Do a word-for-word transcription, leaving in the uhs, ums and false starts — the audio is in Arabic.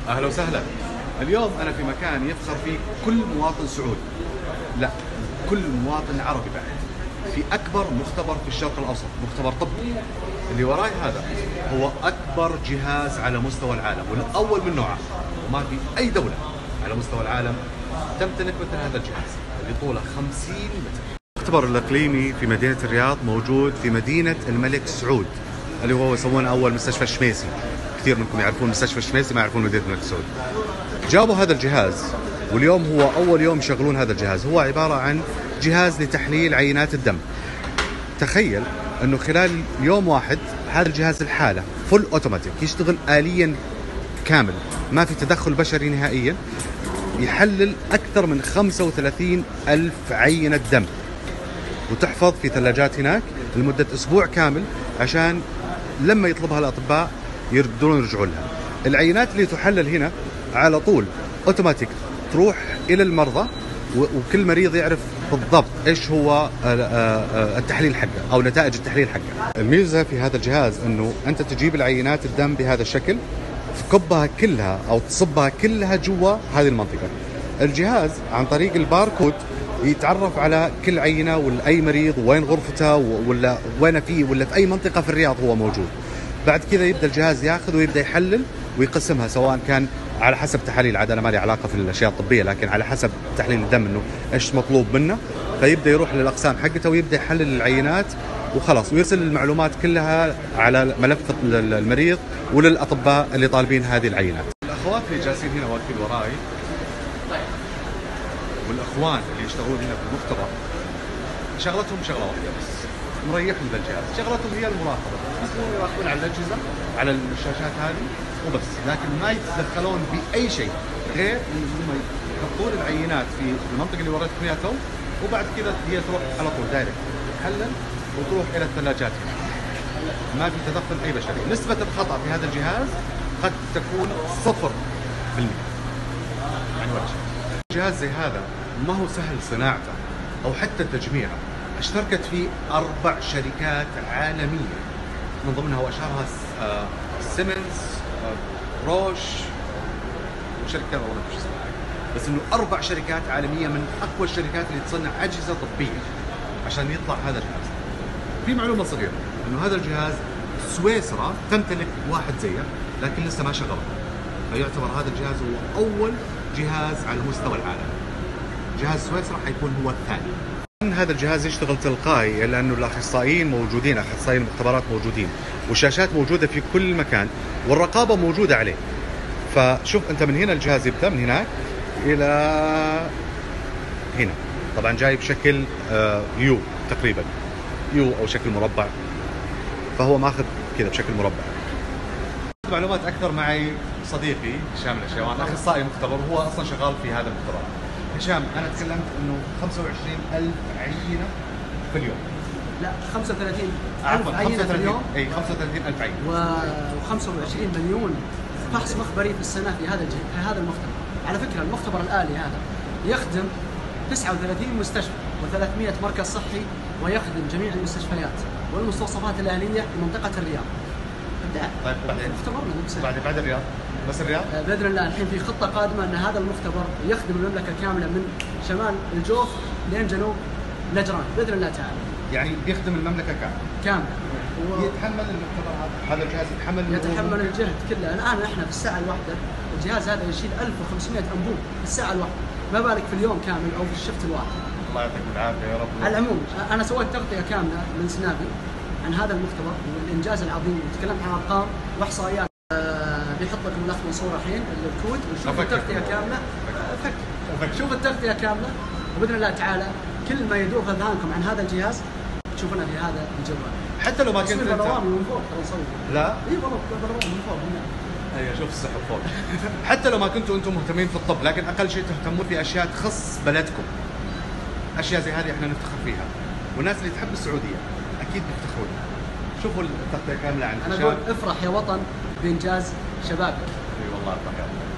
اهلا وسهلا. اليوم انا في مكان يفخر فيه كل مواطن سعودي، لا كل مواطن عربي بعد، في اكبر مختبر في الشرق الاوسط، مختبر طبي. اللي وراي هذا هو اكبر جهاز على مستوى العالم والاول من نوعه، وما في اي دوله على مستوى العالم تمتلك مثل هذا الجهاز اللي طوله خمسين متر. المختبر الاقليمي في مدينه الرياض موجود في مدينه الملك سعود، اللي هو يسمونه اول مستشفى الشميسي. كثير منكم يعرفون مستشفى الشميسي، ما يعرفون مدينه الملك سعود. جابوا هذا الجهاز واليوم هو اول يوم يشغلون هذا الجهاز. هو عباره عن جهاز لتحليل عينات الدم. تخيل انه خلال يوم واحد هذا الجهاز الحاله فل اوتوماتيك، يشتغل آليا كامل، ما في تدخل بشري نهائيا، يحلل اكثر من خمسة وثلاثين ألف عينة دم، وتحفظ في ثلاجات هناك لمدة اسبوع كامل عشان لما يطلبها الاطباء يقدرون يرجعوا لها. العينات اللي تحلل هنا على طول اوتوماتيك تروح الى المرضى، وكل مريض يعرف بالضبط ايش هو التحليل حقه او نتائج التحليل حقه. الميزه في هذا الجهاز انه انت تجيب العينات الدم بهذا الشكل، تكبها كلها او تصبها كلها جوا هذه المنطقه. الجهاز عن طريق الباركود يتعرف على كل عينه ولا اي مريض وين غرفته ولا وين فيه ولا في اي منطقه في الرياض هو موجود. بعد كذا يبدا الجهاز ياخذ ويبدا يحلل ويقسمها، سواء كان على حسب تحاليل، عاد انا ما لي علاقه في الاشياء الطبيه، لكن على حسب تحليل الدم انه ايش مطلوب منه، فيبدا يروح للاقسام حقته ويبدا يحلل العينات وخلاص، ويرسل المعلومات كلها على ملف المريض وللاطباء اللي طالبين هذه العينات. الاخوات اللي جالسين هنا واقفين وراي والاخوان اللي يشتغلون هنا في المختبر شغلتهم شغله واحده بس، مريحهم ذا الجهاز، شغلتهم هي المراقبه، يكونوا يراقبون على الاجهزه على الشاشات هذه وبس، لكن ما يتدخلون باي شيء غير انهم يحطون العينات في المنطقه اللي وريتكم اياها تو، وبعد كذا هي تروح على طول دايركت تحلل وتروح الى الثلاجات هنا. ما في تدخل اي بشري. نسبه الخطا في هذا الجهاز قد تكون صفر بالمئة يعني ولا شيء. جهاز زي هذا ما هو سهل صناعته او حتى تجميعه. اشتركت فيه اربع شركات عالميه، من ضمنها واشهرها سيمنز، روش، وشركه والله ما ايش اسمها، بس انه اربع شركات عالميه من اقوى الشركات اللي تصنع اجهزه طبيه عشان يطلع هذا الجهاز. في معلومه صغيره انه هذا الجهاز سويسرا تمتلك واحد زيه لكن لسه ما شغله، فيعتبر هذا الجهاز هو اول جهاز على مستوى العالم. جهاز سويسرا حيكون هو الثاني. هذا الجهاز يشتغل تلقائي لانه الاخصائيين موجودين، اخصائيين المختبرات موجودين، والشاشات موجوده في كل مكان، والرقابه موجوده عليه. فشوف انت من هنا الجهاز يبدا من هناك الى هنا، طبعا جاي بشكل يو تقريبا، يو او شكل مربع، فهو ماخذ كذا بشكل مربع. معلومات اكثر معي صديقي هشام العشيوان، اخصائي مختبر، هو اصلا شغال في هذا المختبر. هشام، انا تكلمت انه خمسة وعشرين ألف عينه في اليوم. لا خمسة وثلاثين ألف عينه في اليوم. اي خمسة وثلاثين ألف عينه و25 مليون فحص مخبري في السنه في هذا في هذا المختبر. على فكره المختبر الآلي هذا يخدم تسعة وثلاثين مستشفى وثلاثمئة مركز صحي، ويخدم جميع المستشفيات والمستوصفات الآلية في منطقه الرياض. طيب بعدين مختبرنا بعد بعد الرياض، بس الرياض باذن الله الحين في خطه قادمه ان هذا المختبر يخدم المملكه كامله من شمال الجوف لين جنوب نجران باذن الله تعالى. يعني بيخدم المملكه كامله كامله. و... يتحمل المختبر هذا، هذا الجهاز يتحمل يتحمل الجهد كله. الان احنا في الساعه الواحده الجهاز هذا يشيل ألف وخمسمئة انبوب في الساعه الواحده، ما بالك في اليوم كامل او في الشفت الواحد. الله يعطيكم العافيه يا رب. على العموم انا سويت تغطيه كامله من سنابي عن هذا المختبر والانجاز العظيم، وتكلمت عن ارقام واحصائيات. بيحط لكم الاخ منصور الحين الكود وشوف التغطيه كامله. فك فك شوف التغطيه كامله، وباذن الله تعالى كل ما يدور في اذهانكم عن هذا الجهاز تشوفونه في هذا الجوال. حتى لو ما كنت انت من فوق ترى نصور. لا اي والله بالروامي من فوق هنا. ايوه شوف السحب فوق. حتى لو ما كنتوا انتم مهتمين في الطب، لكن اقل شيء تهتمون في اشياء تخص بلدكم. اشياء زي هذه احنا نفتخر فيها، والناس اللي تحب السعوديه اكيد بيفتخرون. شوفوا التغطيه كامله عن انا اقول افرح يا وطن بانجاز شبابك. اي والله افرح يا وطن.